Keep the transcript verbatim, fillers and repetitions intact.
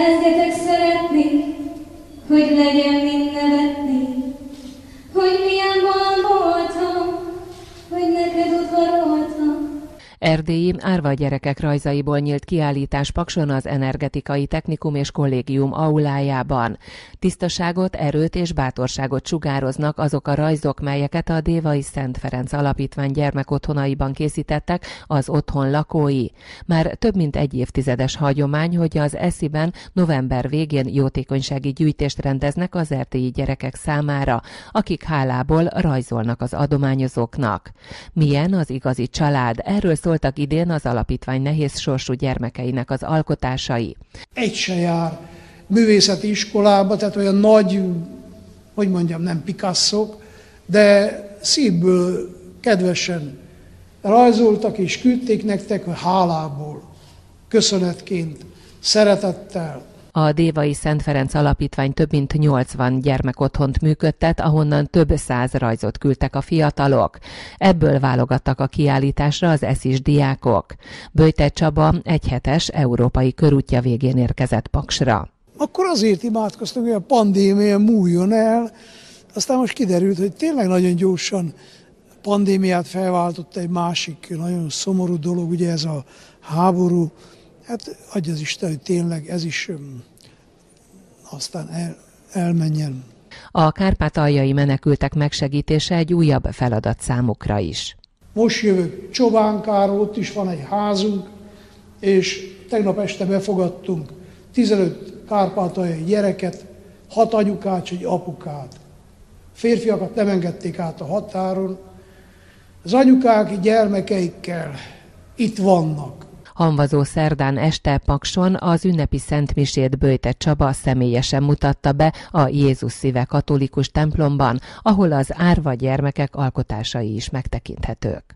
Kezdjetek szeretni, hogy legyen mind nevetni, hogy milyen bolond voltam, hogy neked udvaroltam. Erdélyi árva gyerekek rajzaiból nyílt kiállítás Pakson az Energetikai Technikum és Kollégium aulájában. Tisztaságot, erőt és bátorságot sugároznak azok a rajzok, melyeket a Dévai Szent Ferenc Alapítvány gyermekotthonaiban készítettek az otthon lakói. Már több mint egy évtizedes hagyomány, hogy az esziben november végén jótékonysági gyűjtést rendeznek az erdélyi gyerekek számára, akik hálából rajzolnak az adományozóknak. Milyen az igazi család? Erről szóltak idén az alapítvány nehéz sorsú gyermekeinek az alkotásai. Egy se jár művészeti iskolába, tehát olyan nagy, hogy mondjam, nem Picasso, de szívből kedvesen rajzoltak és küldték nektek hálából, köszönetként, szeretettel. A Dévai Szent Ferenc Alapítvány több mint nyolcvan gyermekotthont működtet, ahonnan több száz rajzot küldtek a fiatalok. Ebből válogattak a kiállításra az eszis diákok. Böjte Csaba egyhetes európai körútja végén érkezett Paksra. Akkor azért imádkoztunk, hogy a pandémia múljon el, aztán most kiderült, hogy tényleg nagyon gyorsan pandémiát felváltott egy másik nagyon szomorú dolog, ugye ez a háború. Hát adja az Isten, hogy tényleg ez is um, aztán el, elmenjen. A kárpátaljai menekültek megsegítése egy újabb feladat számukra is. Most jövök Csobánkáról, ott is van egy házunk, és tegnap este befogadtunk tizenöt kárpátaljai gyereket, hat anyukát, egy apukát. Férfiakat nem engedték át a határon. Az anyukák gyermekeikkel itt vannak. Hamvazó szerdán este Pakson az ünnepi szentmisét Böjte Csaba személyesen mutatta be a Jézus Szíve katolikus templomban, ahol az árva gyermekek alkotásai is megtekinthetők.